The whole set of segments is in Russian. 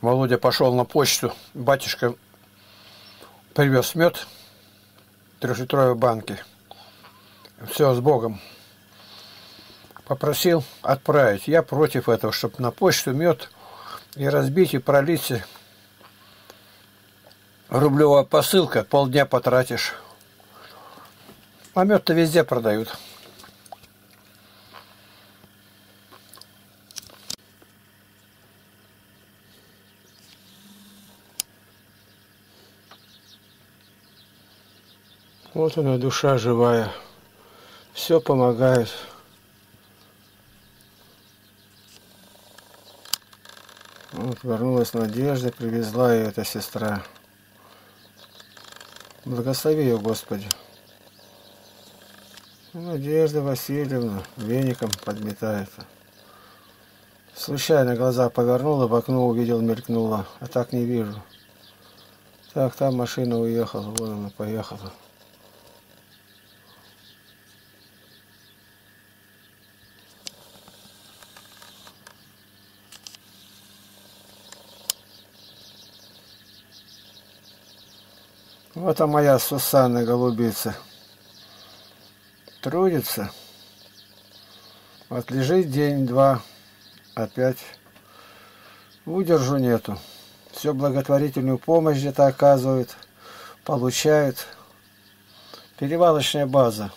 Володя пошел на почту, батюшка привез мед, 3-литровой банки. Все, с Богом. Попросил отправить. Я против этого, чтобы на почту мед и разбить, и пролить. Рублевая посылка, полдня потратишь. А мед-то везде продают. Вот она, душа живая. Все помогает. Вот вернулась Надежда, привезла ее эта сестра. Благослови ее, Господи. Надежда Васильевна веником подметает. Случайно глаза повернула, в окно увидел, мелькнула, а так не вижу. Так, там машина уехала, вон она поехала. Вот моя Сусанна голубица. Трудится. Вот лежит день-два, опять удержу нету. Все благотворительную помощь где-то оказывает, получает. Перевалочная база.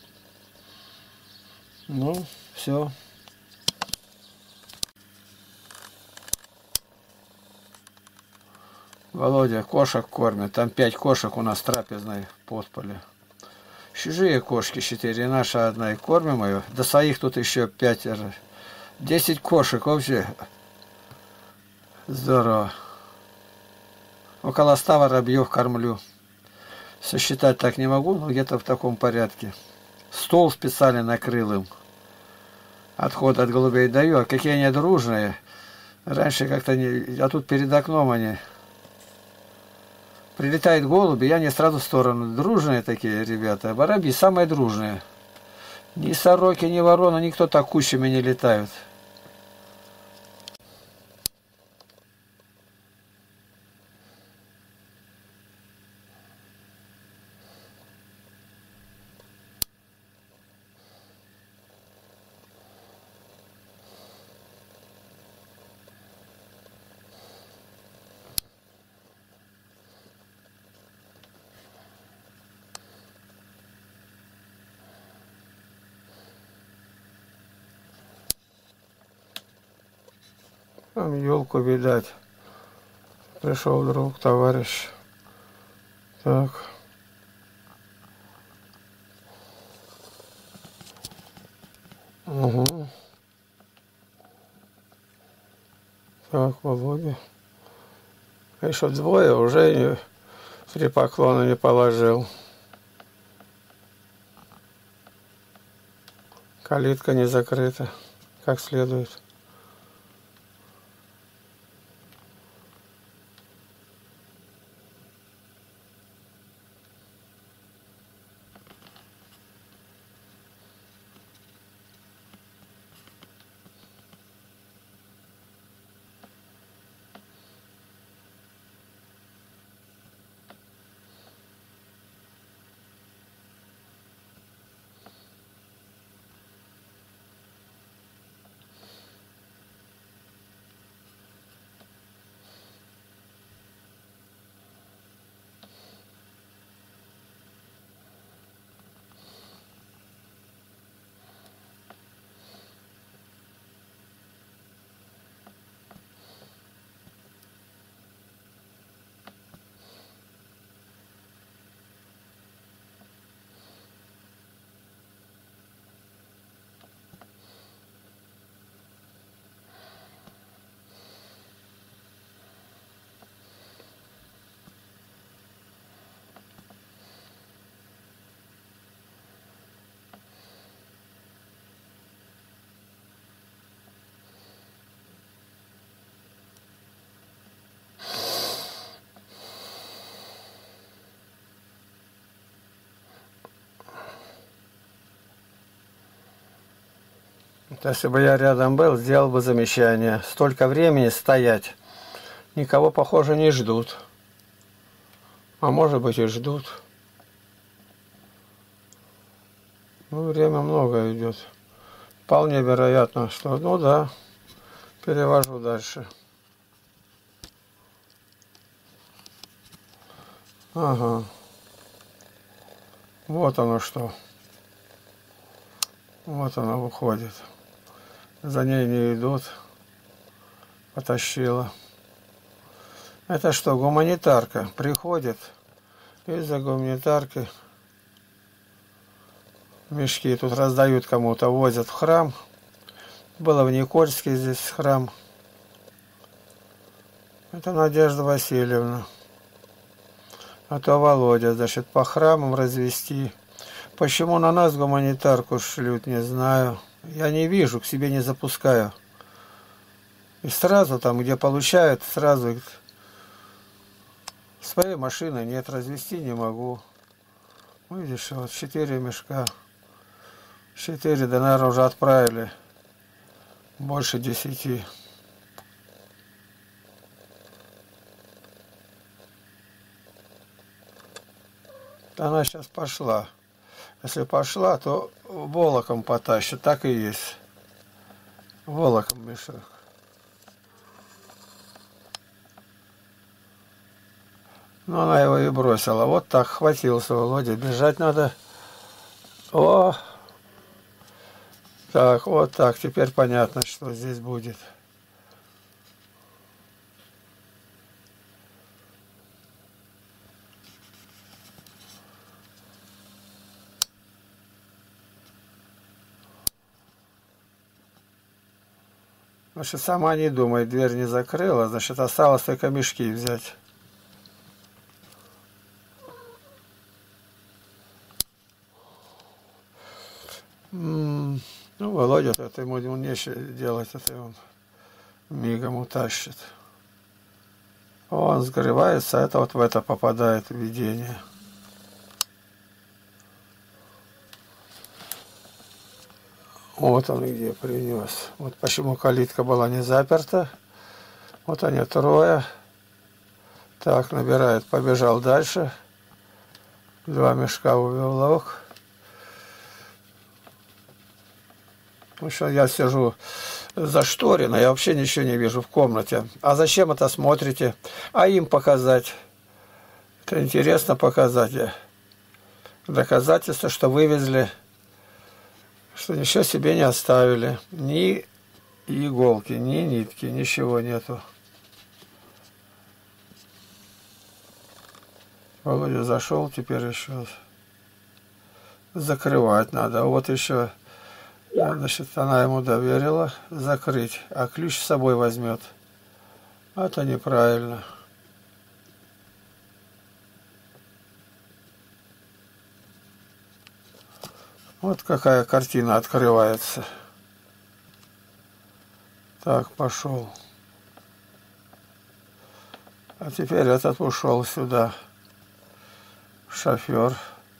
Ну, все. Володя кошек кормит. Там 5 кошек у нас трапезной подполе. Чужие кошки 4, наша одна. И кормим ее. До своих тут еще 5. 10 кошек вообще. Здорово. Около 100 воробьев кормлю. Сосчитать так не могу, но где-то в таком порядке. Стол специально накрыл им. Отход от голубей даю. А какие они дружные. Раньше как-то не... А тут перед окном они... Прилетают голуби, я не сразу в сторону. Дружные такие ребята. Воробьи самые дружные. Ни сороки, ни вороны, никто так кучами не летают. Там елку видать. Пришел друг, товарищ. Так. Угу. Так, Володя. Еще двое уже 3 поклона не положил. Калитка не закрыта, как следует. Если бы я рядом был, сделал бы замечание. Столько времени стоять. Никого, похоже, не ждут. А может быть и ждут. Ну, время много идет. Вполне вероятно, что... Ну да, перевожу дальше. Ага. Вот оно что. Вот она выходит. За ней не идут. Потащила. Это что, гуманитарка приходит, и за гуманитаркой мешки тут раздают кому-то, возят в храм. Было в Никольске здесь храм. Это Надежда Васильевна. А то Володя, значит, по храмам развести. Почему на нас гуманитарку шлют, не знаю. Я не вижу, к себе не запускаю. И сразу там, где получают, сразу своей машины нет, развести не могу. Видишь, вот 4 мешка. 4, да, наверное, уже отправили. Больше 10. Она сейчас пошла. Если пошла, то волоком потащит. Так и есть. Волоком мешок. Но она его и бросила. Вот так хватился Володя. Бежать надо. О! Так, вот так. Теперь понятно, что здесь будет. Значит, сама не думает, дверь не закрыла. Значит, осталось только мешки взять. Ну, Володя, это ему нечего делать, это он мигом утащит. Он сгревается, а это вот в это попадает видение. Вот он где принес. Вот почему калитка была не заперта. Вот они трое. Так, набирает, побежал дальше. 2 мешка увелок. Ну что, я сижу зашторено, я вообще ничего не вижу в комнате. А зачем это смотрите? А им показать. Это интересно показать. Доказательство, что вывезли, что ничего себе не оставили. Ни иголки, ни нитки, ничего нету. Володя зашел, теперь еще закрывать надо. Вот еще, значит, она ему доверила закрыть, а ключ с собой возьмет. Это неправильно. Вот какая картина открывается. Так, пошел. А теперь этот ушел сюда. Шофер.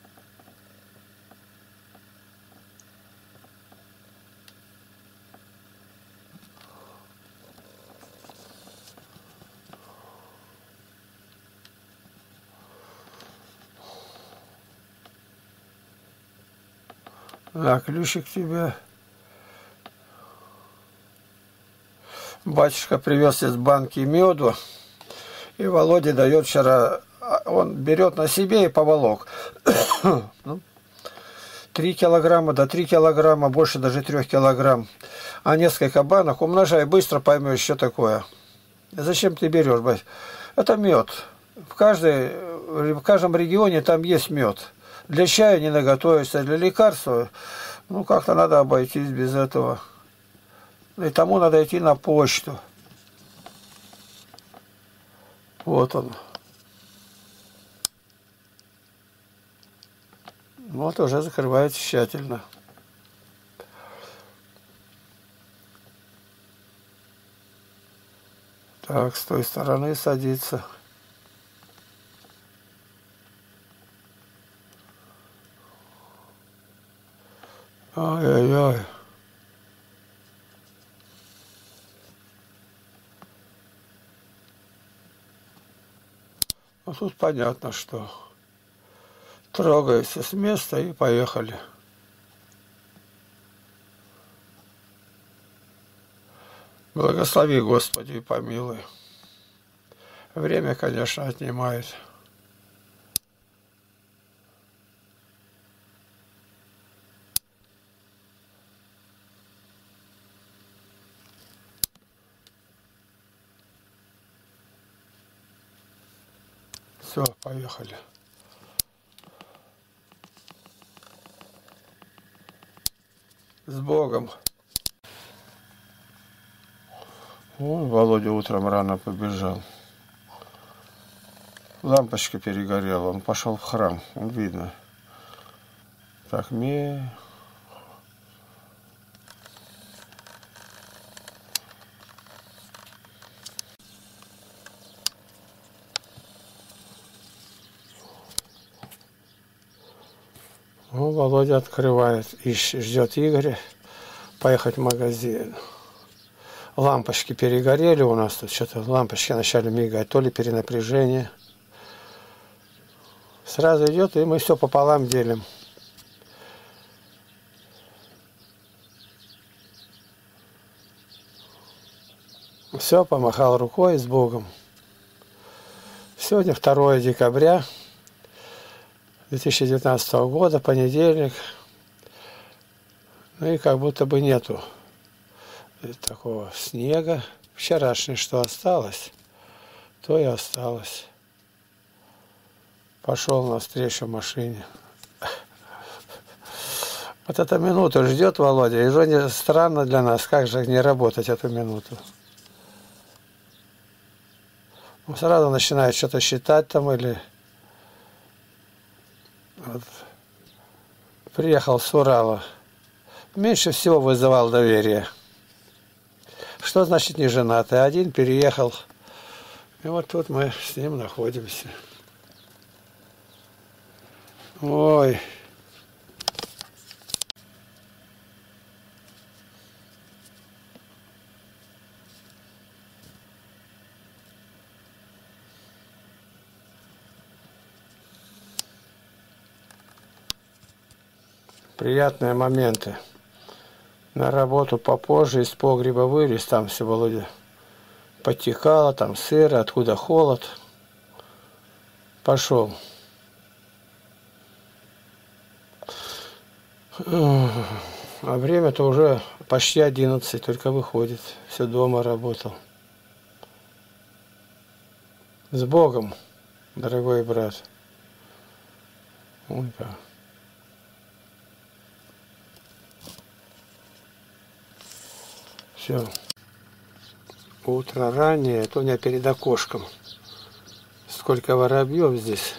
Да, ключик тебе. Батюшка привез из банки меду. И Володя дает вчера, он берет на себе и поволок. 3 килограмма, до 3 килограмма, больше даже 3 килограмм. А несколько банок умножай, быстро поймешь, что такое. Зачем ты берешь, бать? Это мед. В каждом регионе там есть мед. Для чая не наготовишься, для лекарства, ну, как-то надо обойтись без этого. И тому надо идти на почту. Вот он. Вот уже закрывается тщательно. Так, с той стороны садится. Ай-яй-яй. А тут понятно, что трогаются с места и поехали. Благослови, Господи, и помилуй. Время, конечно, отнимает. Все, поехали. С Богом. Вон Володя утром рано побежал. Лампочка перегорела, он пошел в храм, он видно. Так, Ну, Володя открывает и ждет Игоря поехать в магазин. Лампочки перегорели у нас тут, что-то лампочки начали мигать, то ли перенапряжение. Сразу идет, и мы все пополам делим. Все, помахал рукой с Богом. Сегодня 2 декабря 2019 года, понедельник. Ну и как будто бы нету такого снега. Вчерашнее, что осталось, то и осталось. Пошел навстречу машине. Вот эта минуту ждет Володя, и уже странно для нас, как же не работать эту минуту. Он сразу начинает что-то считать там или... Вот. Приехал с Урала. Меньше всего вызывал доверие. Что значит не женатый? Один переехал. И вот тут мы с ним находимся. Ой. Приятные моменты. На работу попозже из погреба вылез, там все Володя подтекало, там сыро, откуда холод. Пошел. А время-то уже почти 11, только выходит. Все дома работал. С Богом, дорогой брат. Ой, как. Все. Утро раннее, то у меня перед окошком. Сколько воробьев здесь.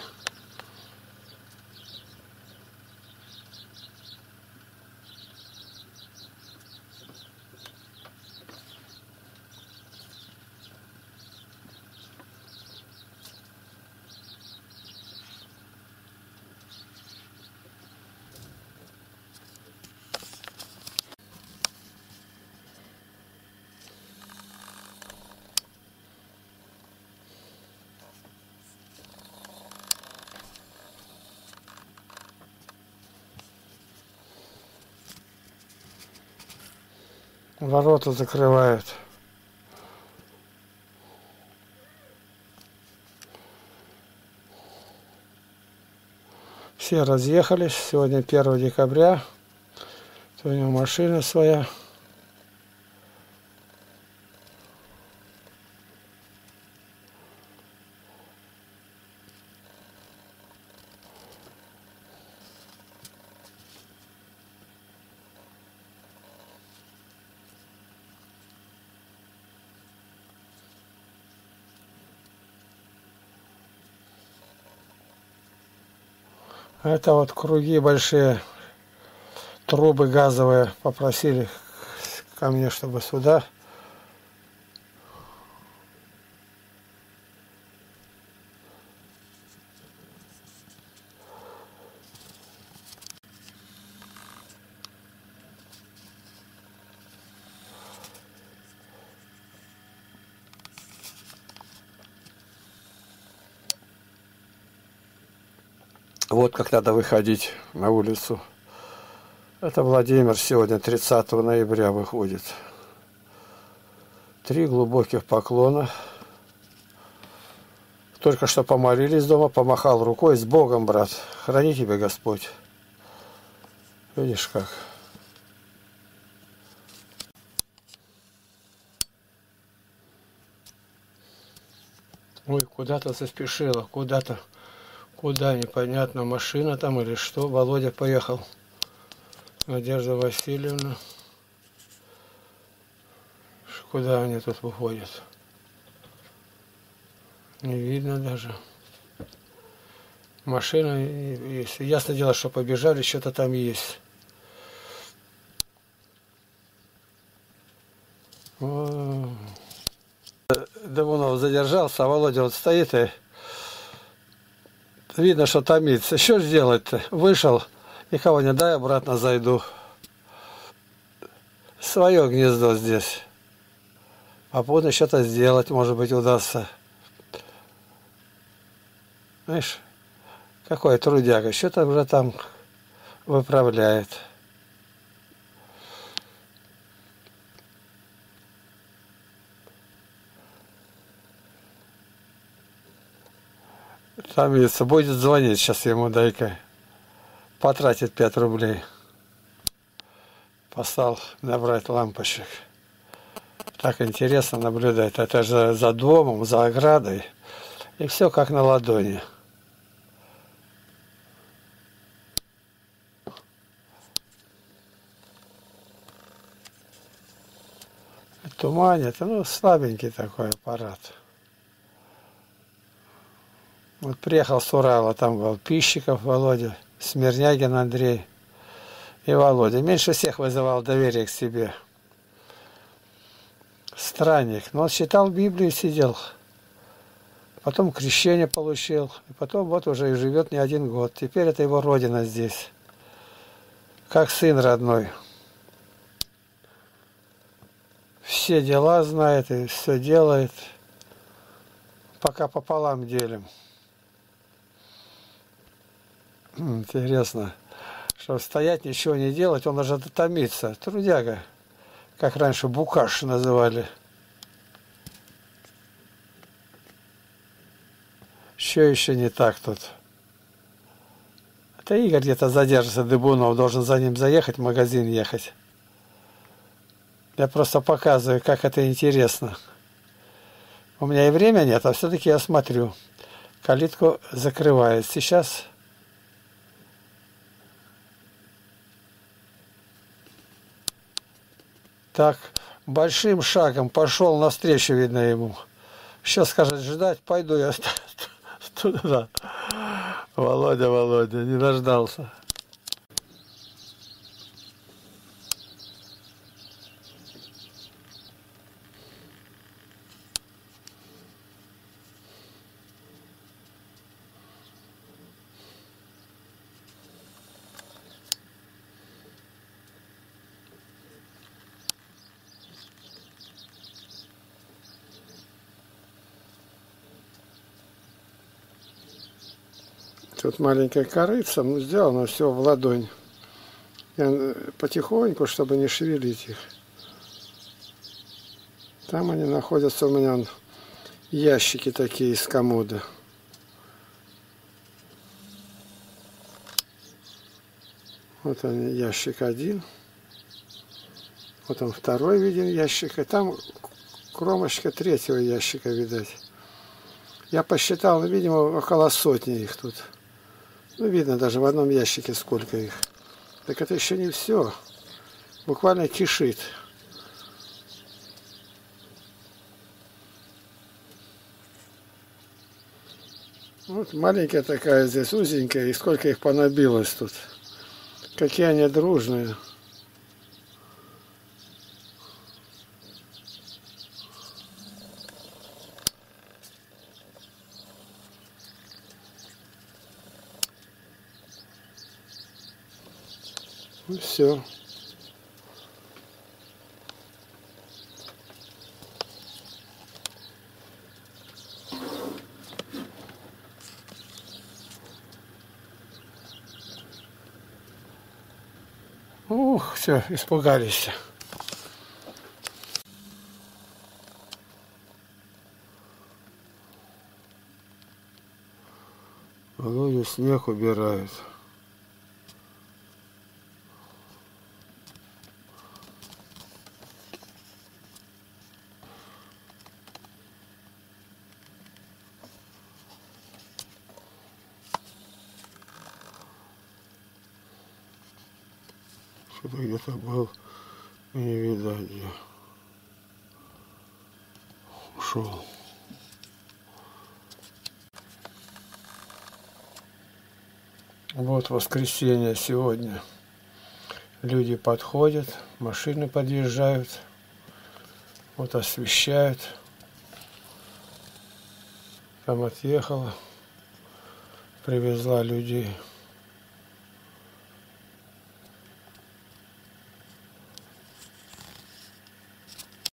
Ворота закрывают. Все разъехались. Сегодня 1 декабря. Сегодня машина своя. Это вот круги большие, трубы газовые попросили ко мне, чтобы сюда. Вот как надо выходить на улицу. Это Владимир сегодня 30 ноября выходит. 3 глубоких поклона. Только что помолились дома, помахал рукой. С Богом, брат. Храни тебя Господь. Видишь как. Ой, куда-то заспешила, куда-то. Куда, непонятно, машина там или что. Володя поехал. Надежда Васильевна. Куда они тут выходят? Не видно даже. Машина есть. Ясно дело, что побежали, что-то там есть. Давунов задержался, а Володя вот стоит и видно, что томится. Что ж делать-то? Вышел, никого не дай, обратно зайду. Свое гнездо здесь. Попутно что-то сделать, может быть, удастся. Знаешь, какой трудяга, что-то уже там выправляет. Томится, будет звонить сейчас ему, дай-ка. Потратит 5 рублей. Послал набрать лампочек. Так интересно наблюдать. Это же за домом, за оградой. И все как на ладони. Туманит. Ну, слабенький такой аппарат. Вот приехал с Урала, там был Пищиков Володя, Смирнягин Андрей и Володя. Меньше всех вызывал доверие к себе. Странник. Но он читал Библию, сидел. Потом крещение получил. И потом вот уже и живет не 1 год. Теперь это его родина здесь. Как сын родной. Все дела знает и все делает. Пока пополам делим. Интересно, что стоять, ничего не делать, он уже томится. Трудяга, как раньше букаш называли. Что еще не так тут? Это Игорь где-то задержится, Дыбунов должен за ним заехать, в магазин ехать. Я просто показываю, как это интересно. У меня и время нет, а все-таки я смотрю. Калитку закрывает. Сейчас... Так, большим шагом пошел навстречу, видно, ему. Сейчас скажет ждать, пойду я туда. Володя, Володя, не дождался. Тут маленькая корыца, ну, сделано все в ладонь. Я потихоньку, чтобы не шевелить их. Там они находятся у меня, ящики такие из комода. Вот они, ящик 1. Вот он второй виден ящик. И там кромочка 3-го ящика, видать. Я посчитал, ну, видимо, около 100 их тут. Ну, видно даже в одном ящике сколько их. Так это еще не все. Буквально кишит. Вот маленькая такая здесь, узенькая. И сколько их понабилось тут. Какие они дружные. Ну все. Ух, все, испугались. Володя снег убирает. Что-то где-то был, и не видать где. Ушел. Вот воскресенье сегодня. Люди подходят, машины подъезжают, вот освещают. Там отъехала, привезла людей.